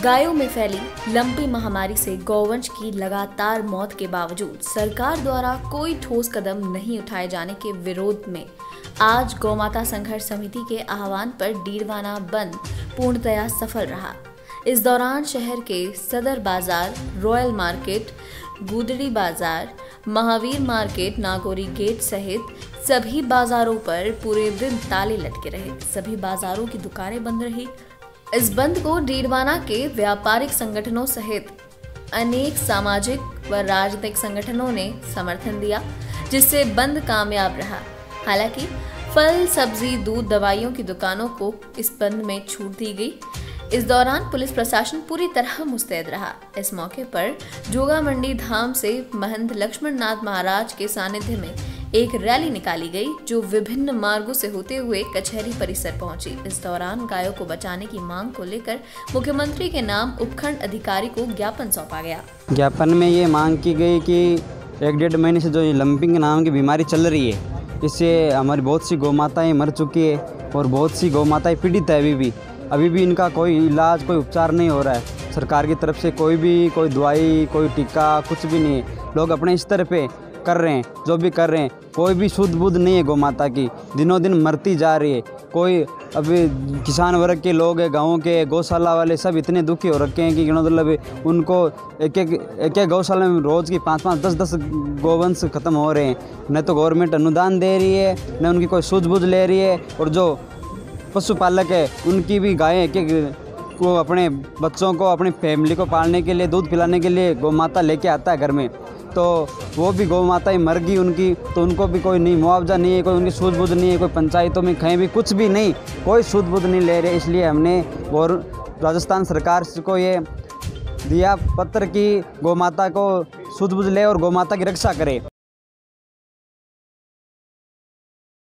गायों में फैली लंपी महामारी से गौवंश की लगातार मौत के बावजूद सरकार द्वारा कोई ठोस कदम नहीं उठाए जाने के विरोध में आज गौमाता संघर्ष समिति के आह्वान पर डीडवाना बंद पूर्णतया सफल रहा। इस दौरान शहर के सदर बाजार, रॉयल मार्केट, गुदड़ी बाजार, महावीर मार्केट, नागौरी गेट सहित सभी बाजारों पर पूरे दिन ताले लटके रहे। सभी बाजारों की दुकानें बंद रही। इस बंद को डीडवाना के व्यापारिक संगठनों सहित अनेक सामाजिक व राजनीतिक संगठनों ने समर्थन दिया, जिससे बंद कामयाब रहा। हालांकि फल, सब्जी, दूध, दवाइयों की दुकानों को इस बंद में छूट दी गई। इस दौरान पुलिस प्रशासन पूरी तरह मुस्तैद रहा। इस मौके पर जोगा मंडी धाम से महंत लक्ष्मण नाथ महाराज के सानिध्य में एक रैली निकाली गई, जो विभिन्न मार्गों से होते हुए कचहरी परिसर पहुंची। इस दौरान गायों को बचाने की मांग को लेकर मुख्यमंत्री के नाम उपखंड अधिकारी को ज्ञापन सौंपा गया। ज्ञापन में ये मांग की गई कि 1-1.5 महीने से जो लंपिंग नाम की बीमारी चल रही है, इससे हमारी बहुत सी गौमाताएं मर चुकी है और बहुत सी गौमाताएं पीड़ित है। अभी भी इनका कोई इलाज, कोई उपचार नहीं हो रहा है। सरकार की तरफ से कोई दवाई, कोई टीका, कुछ भी नहीं है। लोग अपने स्तर पे कर रहे हैं, जो भी कर रहे हैं, कोई भी शुद्ध बुद्ध नहीं है। गौमाता की दिनों दिन मरती जा रही है। कोई अभी किसान वर्ग के लोग हैं, गाँव के गौशाला वाले सब इतने दुखी हो रखे हैं कि मतलब उनको एक गौशाला में रोज़ की 5-5, 10-10 गोवंश ख़त्म हो रहे हैं। न तो गवर्नमेंट अनुदान दे रही है, न उनकी कोई सूझबूझ ले रही है। और जो पशुपालक है, उनकी भी गायें वो अपने बच्चों को, अपनी फैमिली को पालने के लिए, दूध पिलाने के लिए गौमाता लेके आता है घर में, तो वो भी गौमाताएं मर गई उनकी, तो उनको भी कोई नहीं मुआवजा नहीं है, कोई उनकी सूझबूझ नहीं है। कोई पंचायतों में कहीं भी कुछ भी नहीं, कोई सूझबूझ नहीं ले रहे। इसलिए हमने और राजस्थान सरकार को ये दिया पत्र कि गौमाता को सूझबूझ ले और गौमाता की रक्षा करे।